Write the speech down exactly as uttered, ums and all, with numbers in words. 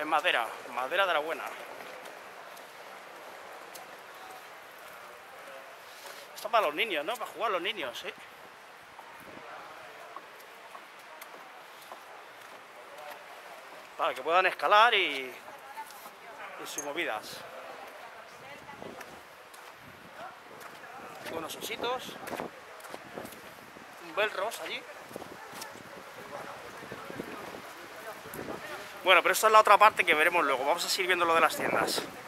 Es madera, madera de la buena. Esto para los niños, ¿no? Para jugar los niños, ¿sí? Para que puedan escalar y, y sus movidas. Unos ositos. Un Belros allí. Bueno, pero esta es la otra parte que veremos luego. Vamos a seguir viendo lo de las tiendas.